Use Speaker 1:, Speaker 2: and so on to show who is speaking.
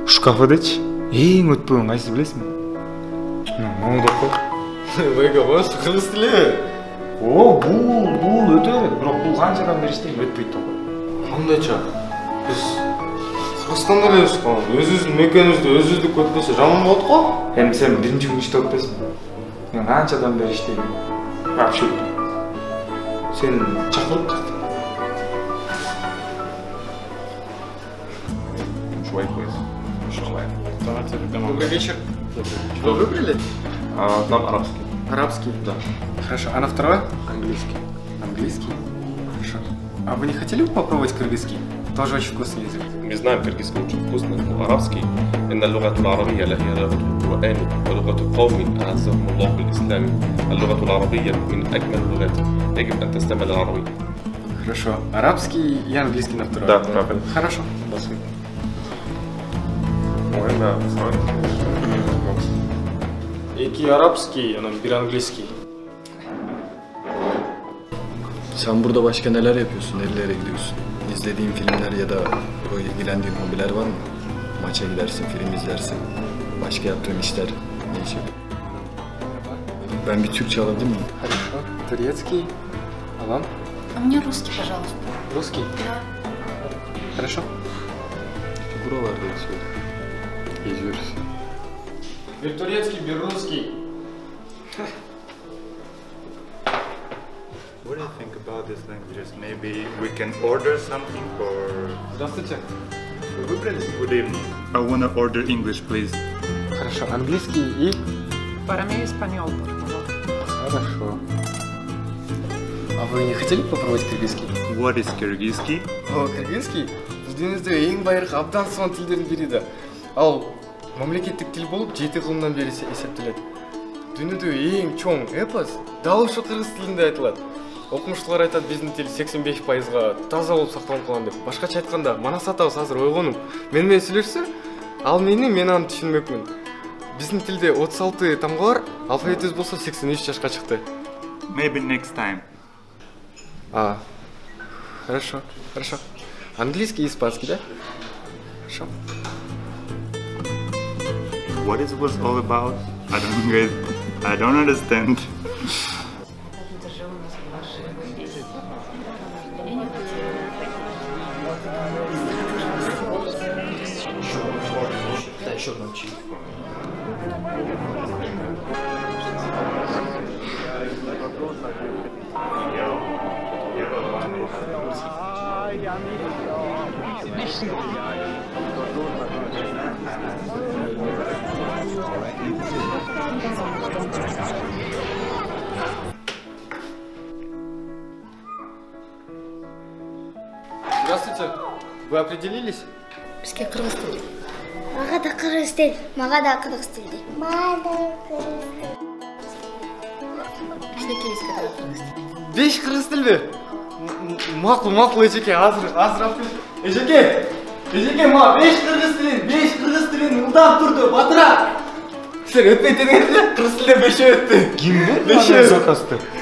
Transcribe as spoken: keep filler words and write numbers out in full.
Speaker 1: Шкафыдычы эң өтпөгөн кайсы билесиңби? Моңдоп кой.
Speaker 2: Вайга бош кыргыз тили.
Speaker 1: О, бул, бул өтөбөт, бирок бул канчадан бери иштейм өтпөйт да.
Speaker 2: Кандайча? Биз Кыргызстанда элебиз го. Өзүбүздүн мекенибизде өзүбүздүк өтпөсө жаман болот го.
Speaker 1: Эми сен биринчи күн иштеп өтпөсүң. Мен канчадан бери иштейм. Вообще. Сен чакырып калдың. Шулай коесуң. Шулай.
Speaker 2: Добрый вечер. Что выбрали?
Speaker 1: А, нам арабский.
Speaker 2: Арабский?
Speaker 1: Да.
Speaker 2: Хорошо. А на второе?
Speaker 1: Английский.
Speaker 2: Английский? Хорошо. А вы не хотели бы попробовать кыргызский? Тоже очень вкусный язык.
Speaker 3: Мы знаем кыргызский очень вкусно, но арабский إن اللغة العربية هي لغة القرآن ولغة قوم أعزهم الله بالإسلام. اللغة العربية من أجمل اللغات، يجب أن تستمع للعربية.
Speaker 2: Хорошо. Арабский и английский на второе?
Speaker 1: Да, правильно.
Speaker 2: Хорошо.
Speaker 1: Спасибо. Можно сразу.
Speaker 2: Эки арабский, анан бир английский.
Speaker 4: Sen burada başka neler yapıyorsun, nerelere gidiyorsun? İzlediğin filmler ya da böyle ilgilendiğin hobiler var mı? Maça gidersin, film izlersin. Başka yaptığın işler ne iş yapıyorsun? Ben bir Türkçe alabilir miyim?
Speaker 2: Хорошо. Турецкий. А вам?
Speaker 5: А мне русский, пожалуйста.
Speaker 2: Русский?
Speaker 5: Да.
Speaker 2: Хорошо.
Speaker 4: Buralardayız öyle. Geziyoruz.
Speaker 2: Bir турецкий, bir русский.
Speaker 6: What do you think about these languages? Maybe we can order something for...
Speaker 2: Здравствуйте.
Speaker 6: Вы выбрали? Good evening. I want to order English, please.
Speaker 2: Хорошо. Английский и...
Speaker 7: Para mí español, por favor.
Speaker 2: Хорошо. А вы не хотели попробовать кыргызский?
Speaker 6: What is Kyrgyzsky?
Speaker 2: О, кыргызский? Бул дүйнөдө эң байыркы абдан сонун тилдердин бири да. Ал мамлекеттик тил болуп жети кылымдан бери эсептелет. Дүйнөдө эң чоң эпос дал ушу кыргыз тилинде айтылат. Окумуштуулар айтат, биздин тил сексен беш пайызга таза болуп сакталып калган деп. Башкача айтканда, Манас атабыз азыр ойгонуп, мен менен сүйлөшсө, ал мени, мен аны түшүнмөкмүн. Биздин тилде отуз алты тамга бар, алфавитибиз болсо сексен үч жашка чыкты.
Speaker 6: Maybe next time.
Speaker 2: А, хорошо, хорошо. Английский и испанский, да? Хорошо.
Speaker 6: What is was all about? I don't get... I don't understand.
Speaker 4: Да, еще одну чай.
Speaker 2: Здравствуйте. Вы определились?
Speaker 5: Бизге кыргыз тили. Мага да кыргыз тил. Мага да кыргыз тил. Мага да кыргыз тил. Бизге да кыргыз тил.
Speaker 2: Беш кыргыз тилби? Макул, макул эжеке, азыр, азыр алып эжеке. Эжеке, ма беш кыргыз тилин, беш кыргыз тилин ылдап турду, батыра. Сен өтпөй дегенде кыргыз тилде бешөө өттү.
Speaker 1: Кимди?
Speaker 2: Бешөө
Speaker 1: Заказды.